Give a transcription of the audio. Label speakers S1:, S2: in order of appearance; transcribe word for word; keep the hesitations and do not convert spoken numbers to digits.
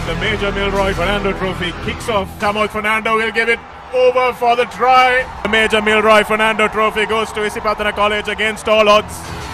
S1: And the Major Milroy Fernando Trophy kicks off. Tamal Fernando will give it over for the try. The Major Milroy Fernando Trophy goes to Isipathana College against all odds.